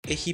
Έχει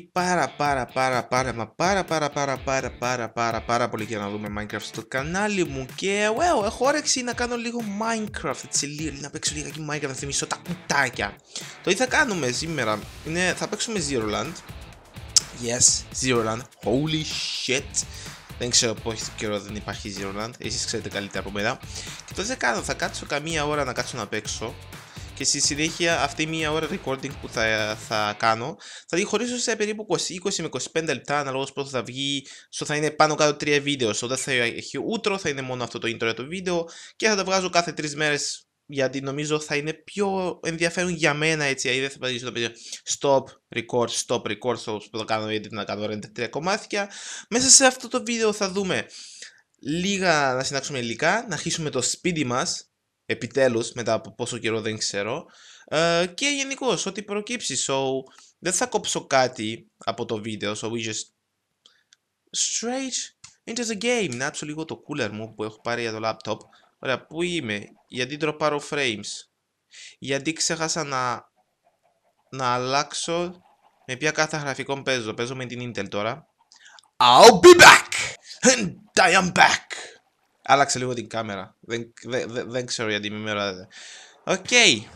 πάρα πολύ καιρό να δούμε Minecraft στο κανάλι μου και έχω όρεξη να κάνω λίγο Minecraft, έτσι να παίξω λίγα Minecraft, να θυμίσω τα κουτάκια. Το τι θα κάνουμε σήμερα είναι, θα παίξουμε Zero Land. Yes, Zero Land, holy shit. Δεν ξέρω πόσο καιρό δεν υπάρχει Zero Land, εσείς ξέρετε καλύτερα από μένα. Και το τι θα κάνω, θα κάτσω καμία ώρα να κάτσω να παίξω. Και στη συνέχεια αυτή μία ώρα recording που θα κάνω θα τη χωρίσω σε περίπου 20 με 25 λεπτά αναλόγως πόσο θα βγει. Θα είναι πάνω κάτω 3 βίντεο. Όταν θα έχει ούτρο θα είναι μόνο αυτό το intro για το βίντεο και θα τα βγάζω κάθε 3 μέρες, γιατί νομίζω θα είναι πιο ενδιαφέρον για μένα, έτσι. Δηλαδή δεν θα πατήσω το παιδί stop record όπως που το κάνω, edit να κάνω render 3 κομμάτια. Μέσα σε αυτό το βίντεο θα δούμε λίγα να συνάξουμε υλικά, να αρχίσουμε το σπίτι μας. Επιτέλους, μετά από πόσο καιρό δεν ξέρω. Και γενικώς, ό,τι προκύψει. So, δεν θα κόψω κάτι από το βίντεο. So, we just straight into the game. Να άψω λίγο το cooler μου που έχω πάρει για το laptop. Ωραία, πού είμαι? Γιατί τροπάρω frames? Γιατί ξέχασα να αλλάξω με ποια κάρτα γραφικών παίζω. Παίζω με την Intel τώρα. I'll be back! And I am back! Άλλαξε λίγο την κάμερα. Δεν ξέρω γιατί με μοιράζεται. Οκ.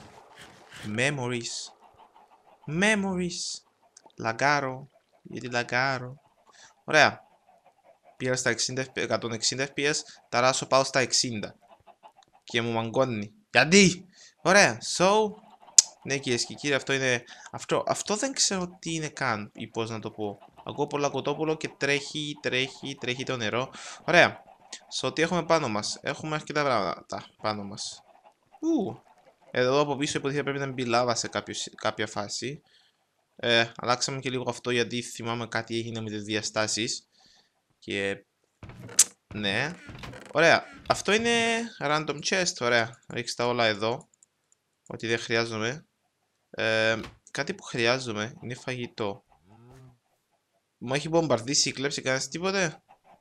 Memories. Λαγκάρω. Γιατί λαγκάρω. Ωραία. Πήγα στα 160 fps. Ταράσω πάω στα 60. Και μου μαγκώνει. Γιατί? Ωραία. So. Ναι, κυρίες και κύριοι, αυτό είναι. Αυτό δεν ξέρω τι είναι καν. Ή πώς να το πω. Ακούω πολλά κοτόπουλο και τρέχει το νερό. Ωραία. So, τι έχουμε πάνω μας? Έχουμε αρκετά πράγματα πάνω μας. Εδώ από πίσω υποτίθεται πρέπει να μπει λάβα σε κάποια φάση. Αλλάξαμε και λίγο αυτό γιατί θυμάμαι κάτι έγινε με τις διαστάσεις. Και ναι. Ωραία. Αυτό είναι random chest. Ωραία. Ρίξτε τα όλα εδώ. Ό,τι δεν χρειάζομαι. Κάτι που χρειάζομαι είναι φαγητό. Μου έχει μπομπαρδίσει ή κλέψει κανένας τίποτε?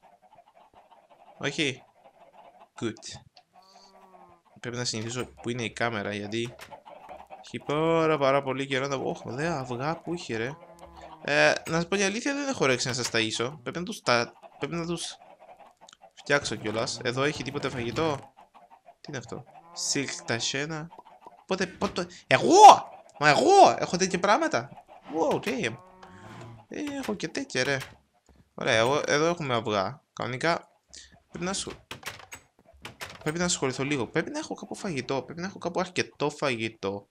Όχι. Good. Πρέπει να συνηθίσω που είναι η κάμερα, γιατί έχει πάρα πολύ καιρό να πω. Δε αυγά που είχε, ρε. Να σας πω την αλήθεια, δεν έχω όρεξη να σας ταΐσω. Πρέπει να τους φτιάξω κιόλας. Εδώ έχει τίποτε φαγητό? Τι είναι αυτό? Silk τασένα. Πότε. Εγώ έχω τέτοια πράγματα. Wow, damn. Έχω και τέτοια, ρε. Ωραία, εδώ έχουμε αυγά. Κανονικά πρέπει να ασχοληθώ λίγο. Πρέπει να έχω κάπου φαγητό. Πρέπει να έχω κάπου αρκετό φαγητό.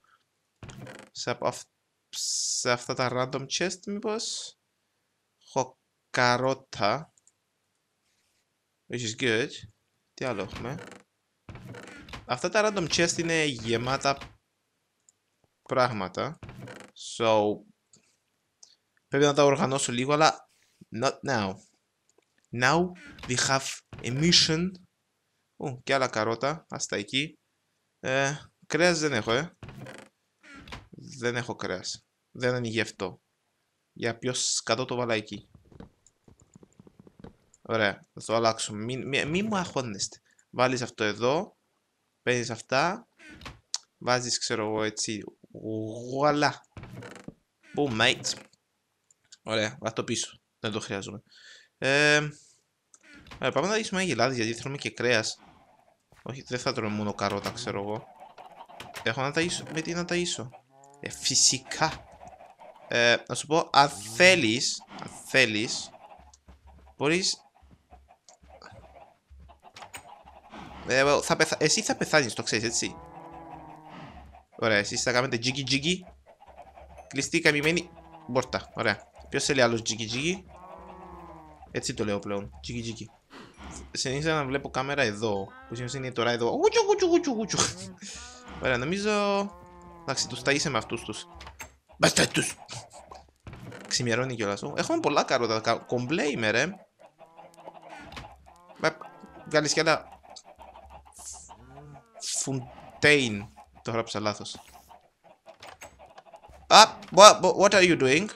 Σε αυτά τα random chest, μήπως? Έχω καρότα. Which is good. Τι άλλο έχουμε? Αυτά τα random chest είναι γεμάτα πράγματα. So, πρέπει να τα οργανώσω λίγο, αλλά not now. Now we have a mission. Και άλλα καρότα. Ας τα εκεί. Κρέας δεν έχω, Δεν έχω κρέας. Δεν ανοίγει αυτό. Για ποιος κάτω το βάλα εκεί. Ωραία. Θα το αλλάξουμε. Μην μου αγχώνεστε. Βάλεις αυτό εδώ. Παίρνεις αυτά. Βάζεις, ξέρω εγώ, έτσι. Βουαλά. Boom, mate. Ωραία. Βάζω το πίσω. Δεν το χρειάζομαι. Πάμε να δείξουμε αγελάδες, γιατί θέλουμε και κρέας. Όχι, δεν θα τρώμε μόνο καρότα, ξέρω εγώ. Έχω να ταΐσω. Με τι να ταΐσω? Φυσικά. Να σου πω, αν θέλεις, μπορείς. Εσύ θα πεθάνεις, το ξέρεις, έτσι. Ωραία, εσείς θα κάνετε τζίκι. Κλειστή καμημένη πόρτα. Ωραία. Ποιος θέλει άλλος τζίκι? Έτσι το λέω πλέον. Τζίκι. Συνήθιζα να βλέπω κάμερα εδώ. Που συνήθως είναι τώρα εδώ. Γουτσου. Ωραία, νομίζω. Εντάξει, τους ταΐσε με αυτούς τους. Μπάστε τους! Ξημερώνει κιόλας. Έχουμε πολλά καρότα. Κομπλέ είμαι, ρε. Βγάλεις κι άλλα. Φουντέιν. Το γράψα λάθος. What are you doing?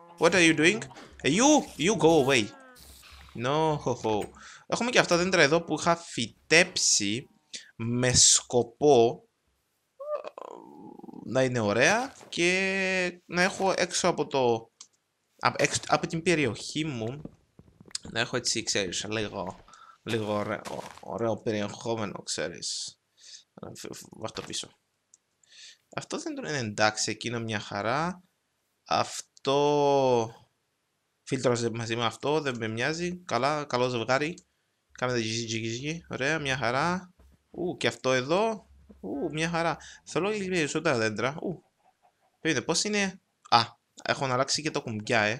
You go away. No, Έχουμε και αυτά τα δέντρα εδώ που είχα φυτέψει με σκοπό να είναι ωραία και να έχω έξω από το από την περιοχή μου να έχω έτσι, ξέρεις, λίγο ωραίο περιεχόμενο, ξέρεις. Βάζω το πίσω. Αυτό δεν είναι εντάξει, εκείνο μια χαρά. Αυτό φίλτρο μαζί με αυτό δεν με μοιάζει. Καλά, καλό ζευγάρι. Κάμε γυζί, ωραία, μια χαρά. Και αυτό εδώ. Μια χαρά. Θέλω λίγο περισσότερα δέντρα. Πείτε, πώς είναι. Έχω αλλάξει και το κουμπιά,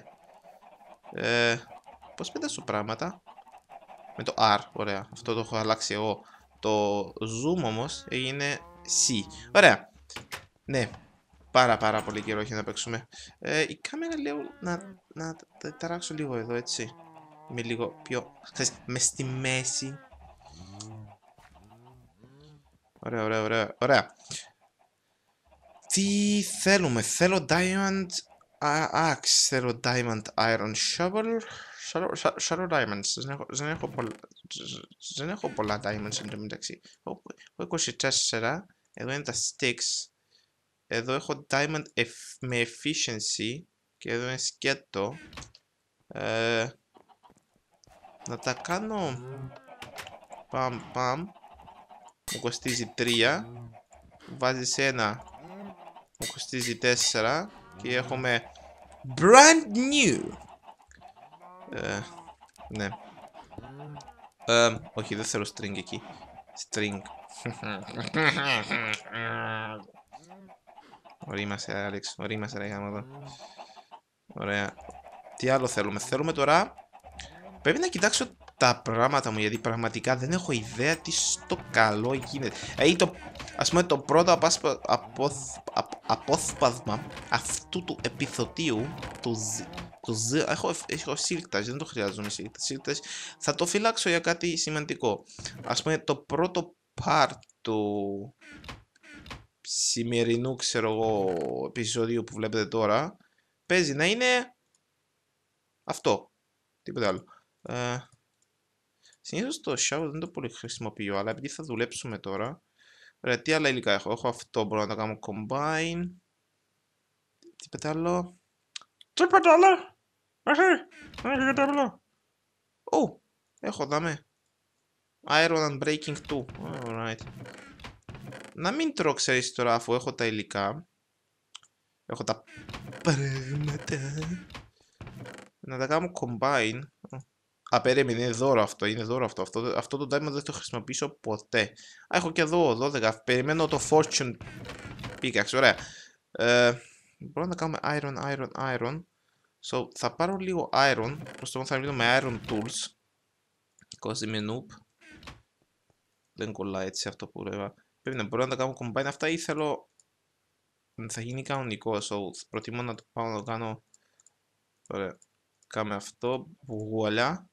πώς πετάσω πράγματα. Με το R, ωραία. Αυτό το έχω αλλάξει εγώ. Το zoom όμως έγινε C. Ωραία. Ναι. Πάρα πολύ καιρό έχει να παίξουμε. Η κάμερα λέω να ταράξω λίγο εδώ, έτσι. Με λίγο πιο... Ξέρεις, μες στη μέση. Ωραία. Τι θέλουμε? Θέλω diamond axe. Θέλω diamond iron shovel. Shadow diamonds. Δεν έχω πολλά diamonds εν τω μεταξύ. Έχω 24. Εδώ είναι τα sticks. Εδώ έχω diamond με efficiency. Και εδώ είναι σκέτο. Να τα κάνω. Παμ. Μου κοστίζει 3. Βάζεις ένα. Μου κοστίζει 4. Και έχουμε brand new. Ναι. Όχι, δεν θέλω string εκεί. String. Ορίμασε, Άλεξ. Ορίμασε, ρε γάμο εδώ. Ωραία. Τι άλλο θέλουμε? Θέλουμε τώρα... Πρέπει να κοιτάξω τα πράγματα μου, γιατί πραγματικά δεν έχω ιδέα τι στο καλό γίνεται. Ας πούμε το πρώτο απόσπασμα αυτού του επιθωτίου, έχω σύλληκτας, δεν το χρειάζομαι σύλληκτας, θα το φυλάξω για κάτι σημαντικό. Ας πούμε το πρώτο part του σημερινού, ξέρω εγώ, επεισόδιο που βλέπετε τώρα, παίζει να είναι αυτό, τίποτε άλλο. Συνήθως το shower δεν το πολύ χρησιμοποιώ, αλλά επειδή θα δουλέψουμε τώρα. Ωραία, τι άλλα υλικά έχω? Έχω αυτό, μπορώ να το κάνω combine. Τίποτα άλλο? Έχω δάμε iron and breaking 2. Alright. Να μην τρώω, ξέρεις τώρα, αφού έχω τα υλικά. Έχω τα πράγματα. Να τα κάνω combine. Περίμενε, είναι δώρο αυτό. Αυτό το diamond δεν το χρησιμοποιήσω ποτέ. Έχω και εδώ 12. Περιμένω το fortune pickaxe. Ωραία. Μπορώ να κάνουμε iron. So, θα πάρω λίγο iron. Προς το θα μείνω με iron tools. Because είμαι noob. Δεν κολλάει έτσι αυτό που λέω. Πρέπει να μπορώ να τα κάνω combine αυτά ή θέλω... Θα γίνει κανονικό. So, προτιμώ να το πάω να το κάνω... Ωραία. Κάμε αυτό. Βουαλά.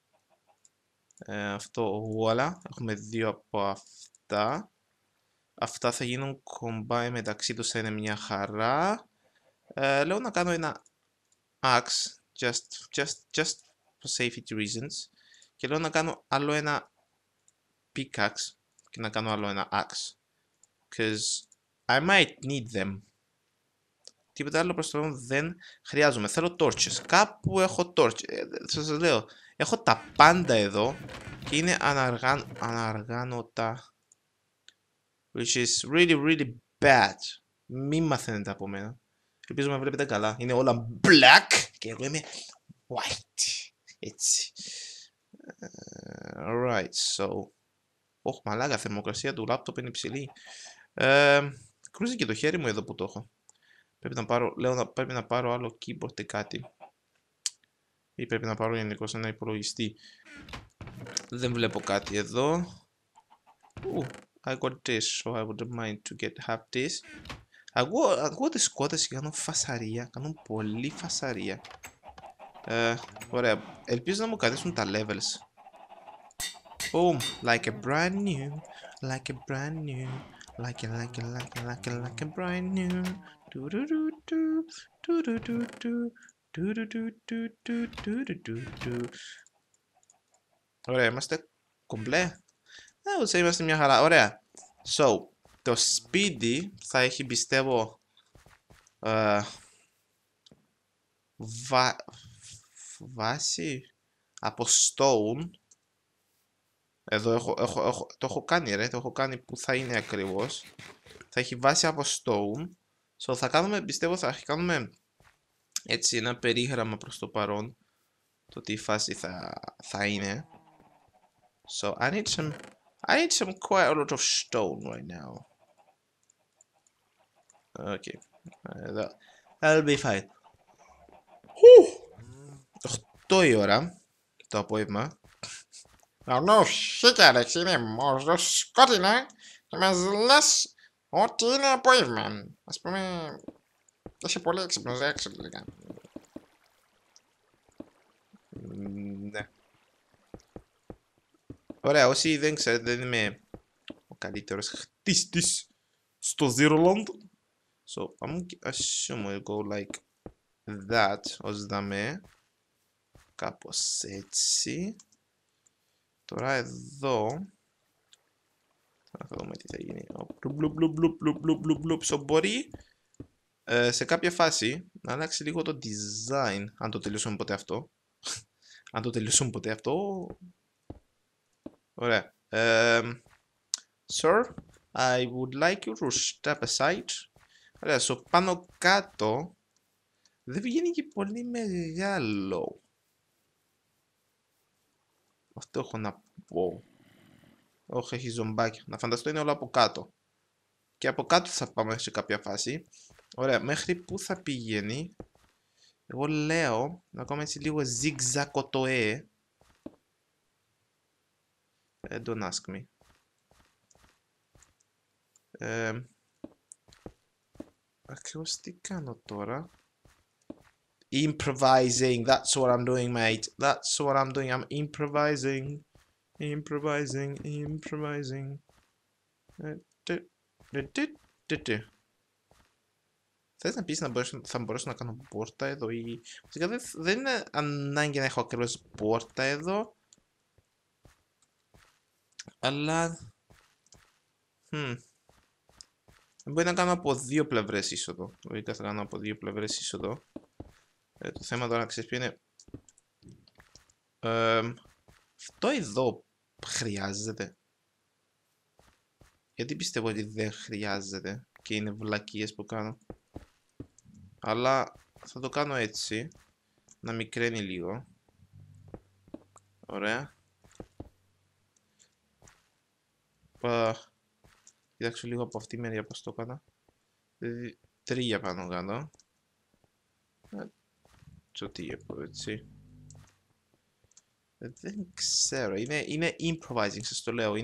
Αυτό βουαλά. Έχουμε δύο από αυτά. Αυτά θα γίνουν combine μεταξύ τους, θα είναι μια χαρά. Λέω να κάνω ένα axe. Just for safety reasons. Και λέω να κάνω άλλο ένα pickaxe. Και να κάνω άλλο ένα axe. Because I might need them. Τίποτα άλλο προς το μέλλον δεν χρειάζομαι. Θέλω torches. Κάπου έχω torches. Σας λέω. Έχω τα πάντα εδώ. Και είναι αναργάνωτα. Which is really bad. Μην μαθαίνετε από μένα. Ελπίζω να βλέπετε καλά. Είναι όλα black. Και εγώ είμαι white. Έτσι. Alright, so. Μαλάκα, θερμοκρασία του laptop είναι υψηλή. Κρούζει και το χέρι μου εδώ που το έχω. Πρέπει να πάρω άλλο keyboard ή κάτι. Ή πρέπει να πάρω γενικώς ένα υπολογιστή. Δεν βλέπω κάτι εδώ. I got this, so I wouldn't mind to have this. Εγώ τις κότες κάνουν φασαρία. Κάνουν πολύ φασαρία. Ωραία. Ελπίζω να μου καθίσουν τα levels. Boom. Like a brand new. Like a brand new. Like a brand new. Ωραία, είμαστε κομπλέ. Όσο είμαστε μια χαρά. Ωραία. So, το speedy θα έχει, πιστεύω, Βάση από stone. Εδώ το έχω κάνει ρε, το έχω κάνει που θα είναι ακριβώς. Θα έχει βάση από stone. So θα κάνουμε, πιστεύω θα κάνουμε έτσι ένα περίγραμμα προς το παρόν. Το τι φάση θα είναι. So I need some quite a lot of stone right now. Okay. That'll be fine. 8 η ώρα το απόγευμα. Ενώ σίγαρες είναι μόνο σκότεινα και μας λες ότι είναι απόγευμα. Ας πούμε, είσαι πολύ έξυπνος, δεν ξέρω λίγα. Ναι. Ωραία, όσοι δεν ξέρετε, δεν είμαι ο καλύτερος χτίστης στο Zeroland. So, I'm assume we'll go like that, ως δαμε. Κάπως έτσι. Τώρα εδώ θα δούμε τι θα γίνει. So, μπορεί σε κάποια φάση να αλλάξει λίγο το design. Αν το τελειώσουμε ποτέ αυτό. Αν το τελειώσουμε ποτέ αυτό. Ωραία. Sir, I would like you to step aside. Ωραία, so πάνω κάτω δεν βγαίνει και πολύ μεγάλο. Αυτό έχω να πω. Όχι, έχει ζωμπάκια. Να φανταστώ είναι όλο από κάτω. Και από κάτω θα πάμε σε κάποια φάση. Ωραία, μέχρι πού θα πηγαίνει. Εγώ λέω να κάνουμε έτσι λίγο zigzag. Don't ask me. Ακριβώς τι κάνω τώρα. Improvising. That's what I'm doing, mate. That's what I'm doing. I'm improvising. Θες να πεις θα μπορέσω να κάνω πόρτα εδώ ή... Δεν είναι ανάγκη να έχω ακριβώς πόρτα εδώ. Αλλά... Μπορεί να κάνω από δύο πλευρές είσοδο. Λογικά θα κάνω από δύο πλευρές είσοδο. Το θέμα τώρα ξέρεις ποιο είναι. Αυτό εδώ χρειάζεται. Γιατί πιστεύω ότι δεν χρειάζεται και είναι βλακίες που κάνω. Αλλά θα το κάνω έτσι. Να μικραίνει λίγο. Ωραία. Κοιτάξω λίγο από αυτή τη μεριά πως το έκανα. Δηλαδή 3 πάνω κάτω. Τι έχω έτσι. Δεν ξέρω. Είναι improvising, σας το λέω.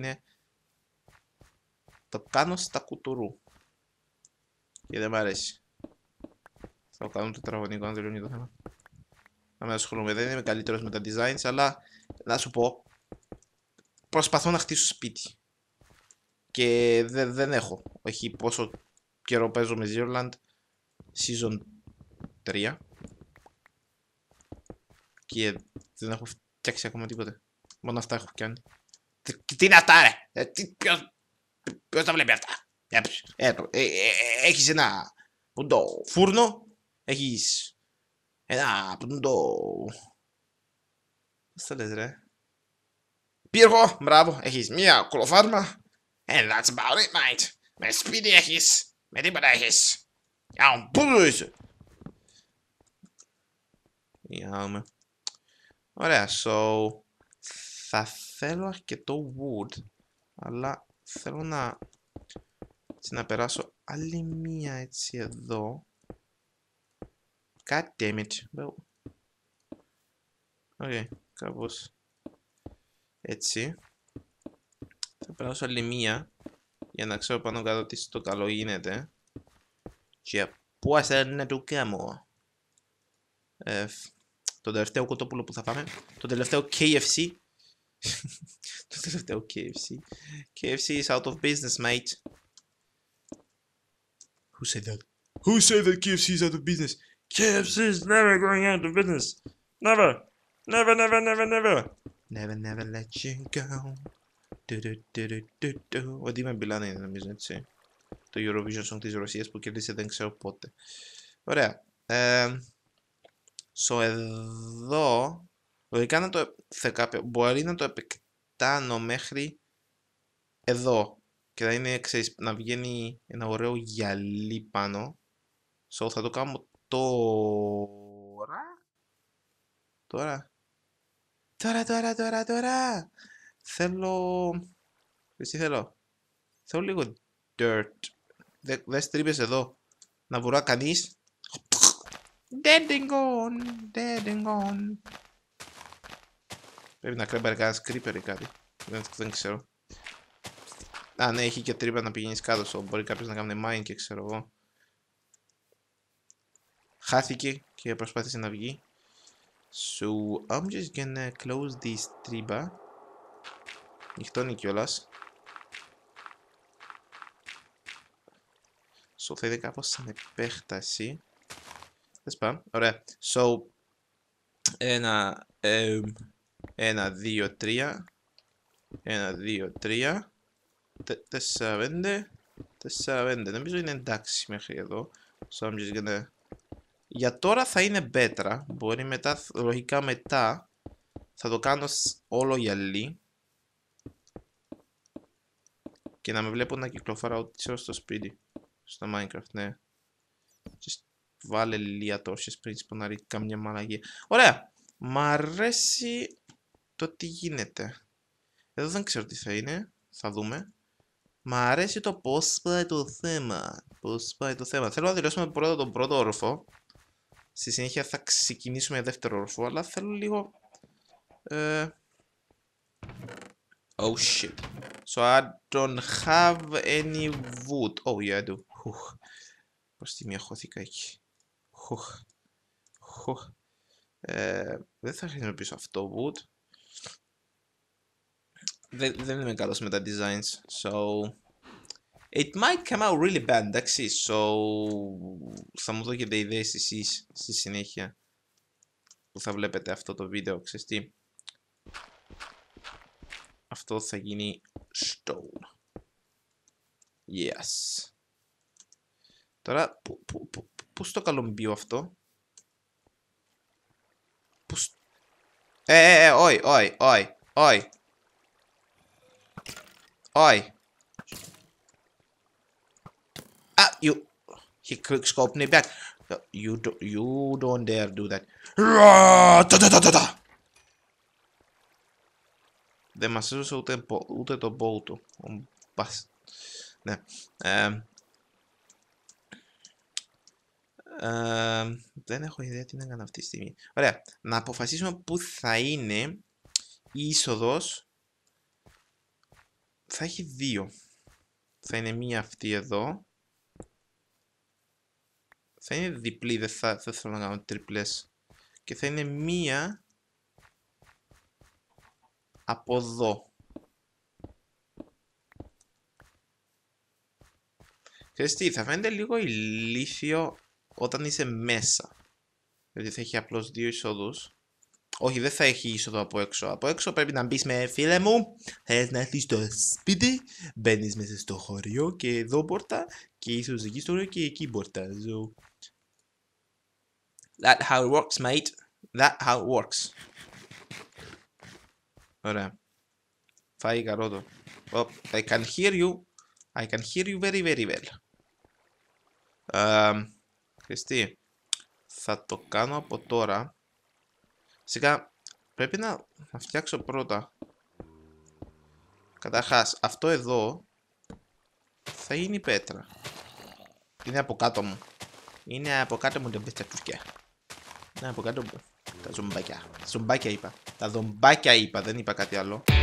Το κάνω στα κουτουρού. Και δεν μ' αρέσει. Θα το κάνω τετραγωνικό αν τελειώνει το θέμα. Να μην ασχολούμαι. Δεν είμαι καλύτερος με τα designs, αλλά να σου πω. Προσπαθώ να χτίσω σπίτι. Και δεν έχω. Όχι πόσο καιρό παίζω με Zeroland. Season 3. Και δεν έχω φτιάξει ακόμα τίποτε. Μόνο αυτά έχω κάνει. Τι είναι αυτά ρε! Ποιος τα βλέπει αυτά! Έχεις ένα πουντό φούρνο. Έχεις ένα πουντό... Πώς το λες ρε? Πύργο, μπράβο, έχεις μία κολοφάρμα. And that's about it, mate. Με σπίτι έχεις. Με τίποτα έχεις. Πού είσαι? Γιάμε. Ωραία, so... Θα θέλω αρκετό wood. Αλλά θέλω να περάσω άλλη μία έτσι εδώ. God damn it. Okay, κάπως έτσι. Θα περάσω άλλη μία για να ξέρω πάνω κάτω τι στο καλό γίνεται. Και πώς είναι το κάνω. Το τελευταίο κοτόπουλο που θα πάμε. Το τελευταίο KFC. Το τελευταίο KFC. KFC is out of business, mate. Who said that? Who said that KFC is out of business? KFC is never going out of business. Never. Never, never, never, never. Never, never let you go. Ο Ντίμα Μπιλάνα είναι νομίζω έτσι. Το Eurovision Song της Ρωσίας που κέρδισε δεν ξέρω πότε. Ωραία. So εδώ λογικά να το μπορεί να το επεκτάνω μέχρι εδώ και θα είναι, ξέρεις, να βγαίνει ένα ωραίο γυαλί πάνω. So θα το κάνω τώρα. Θέλω, τι θέλω, θέλω λίγο dirt. Δες τρύπες εδώ, να βουρά κανείς. Dead and gone. Πρέπει να κρέμπαρε κανένας creeper ή κάτι. Δεν ξέρω. Α, ναι, έχει και τρύπα να πηγαίνεις κάτω. So μπορεί κάποιος να κάνει mine και ξέρω εγώ. Χάθηκε και προσπάθησε να βγει. So I'm just gonna close this τρύπα. Νυχτώνει κιόλας. So θα είναι κάπως σαν επέκταση. Θες πάμε, ωραία. So 1, 2, 3. 1, 2, 3. 4, 5. 4, 5. Νομίζω είναι εντάξει μέχρι εδώ. So I'm just gonna... Για τώρα θα είναι better. Μπορεί μετά, λογικά μετά, θα το κάνω όλο γυαλί. Και να με βλέπω να κυκλοφοράω στο σπίτι. Στο Minecraft, ναι. Just βάλε λίγα τόσες πριν σπονάρει καμιά μαλαγία. Ωραία. Μ' αρέσει το τι γίνεται. Εδώ δεν ξέρω τι θα είναι. Θα δούμε. Μ' αρέσει το πώς πάει το θέμα. Θέλω να τελειώσουμε πρώτα τον πρώτο όροφο. Στη συνέχεια θα ξεκινήσουμε δεύτερο όροφο. Αλλά θέλω λίγο... Oh shit. So I don't have any wood. Oh yeah I do. Προς τη μία χώθηκα εκεί. Δεν θα χρησιμοποιήσω αυτό wood. Δεν είμαι καλός με τα designs. So it might come out really bad, εντάξει. So θα μου δώσετε ιδέες εσείς στη συνέχεια που θα βλέπετε αυτό το βίντεο. Ξέρεις τι, αυτό θα γίνει stone. Yes. Τώρα πού στο καλομπίο αυτό. Όχι. Ah, he quickscoped me back. You don't dare do that. Δεν μας έδωσε ούτε το bow του. Ναι. Δεν έχω ιδέα τι να κάνω αυτή τη στιγμή. Ωραία. Να αποφασίσουμε πού θα είναι η είσοδος. Θα έχει δύο. Θα είναι μία αυτή εδώ. Θα είναι διπλή, δεν θέλω να κάνω τριπλές. Και θα είναι μία από εδώ. Ξέρεις τι, θα φαίνεται λίγο ηλίθιο όταν είσαι μέσα. Γιατί θα έχει απλώς δύο εισόδους. Όχι, δεν θα έχει είσοδο από έξω. Από έξω πρέπει να μπεις με φίλε μου. Θες να έρθεις στο σπίτι, μπαίνεις μέσα στο χωριό και εδώ πόρτα. Και ίσως εκεί στο χωριό και εκεί πόρτα. So... That's how it works, mate. That's how it works. Ωραία. Φάει καρότο. Oh, I can hear you. I can hear you very very well. Χριστί, θα το κάνω από τώρα. Σιγά, πρέπει να φτιάξω πρώτα. Καταρχάς, αυτό εδώ θα είναι η πέτρα. Είναι από κάτω μου. Είναι από κάτω μου τα πετσακούσκια. Είναι από κάτω μου τα ζομπάκια. Ζομπάκια είπα. Τα ζομπάκια είπα, δεν είπα κάτι άλλο.